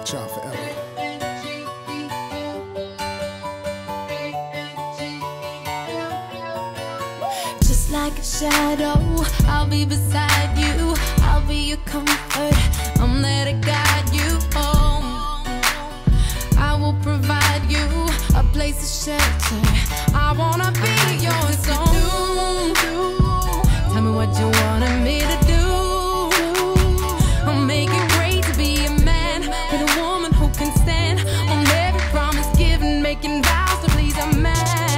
with y'all forever. Just like a shadow, I'll be beside you. I'll be your comfort. I'm there to guide you home. I will provide you a place of shelter. I wanna be your zone. Tell me what you wanted me to do. I'll make it great to be a man with a woman who can stand on every promise given, making vows to please a man.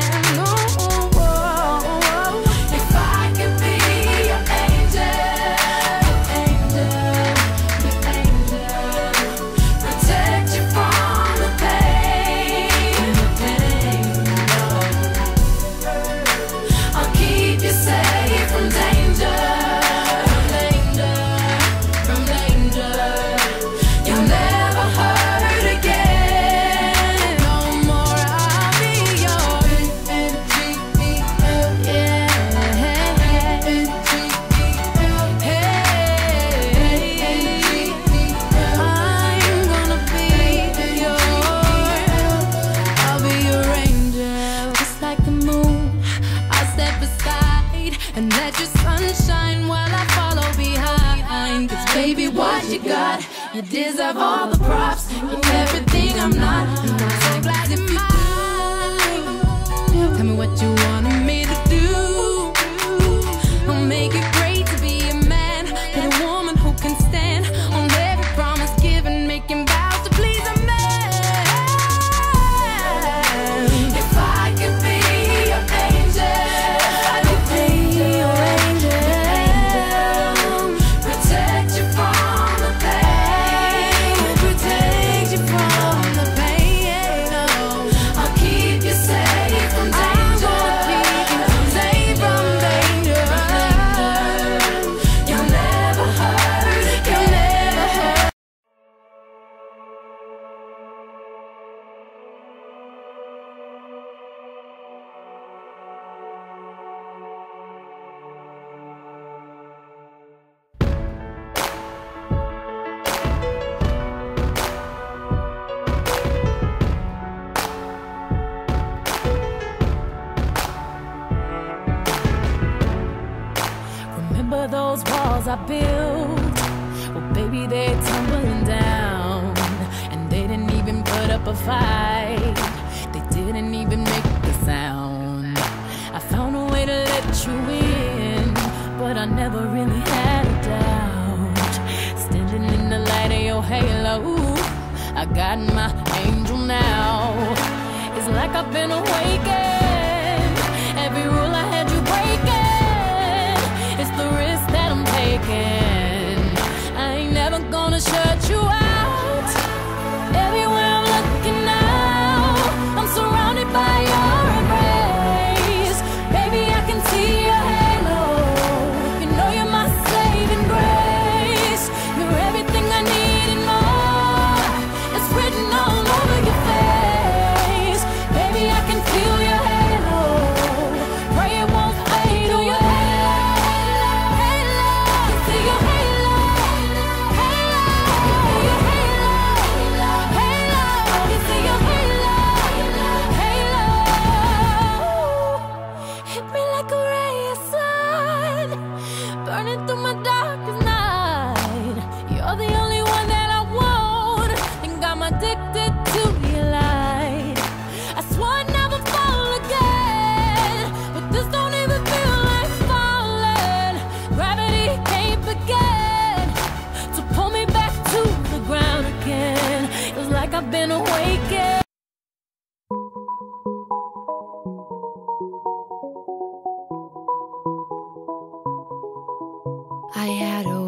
And let your sunshine while I follow behind. Cause baby, what you got, you deserve all the props. You're everything I'm not, and I'm so glad you're mine. Tell me what you wanted me to do. I'll make it great to be a man with a woman who can stand on every promise given, making vows to please a man. If I could be your angel, those walls I built, well baby, they're tumbling down. And they didn't even put up a fight, they didn't even make a sound. I found a way to let you in, but I never really had a doubt. Standing in the light of your halo, I got my angel now. It's like I've been awakened, every rule I had you breaking. It's the risk that I'm taking. I ain't never gonna shut you out. Everywhere I'm looking now, I'm surrounded by your embrace. Baby, I can see your halo. You know you're my saving grace. You're everything I need and more. It's written all over your face. Baby, I can feel your halo. Pray it won't fade away. Through my darkest night, you're the only one that I want, and I'm addicted to your light. I swore I'd never fall again, but this don't even feel like falling. Gravity can't begin to pull me back to the ground again. It's like I've been awakened. I had a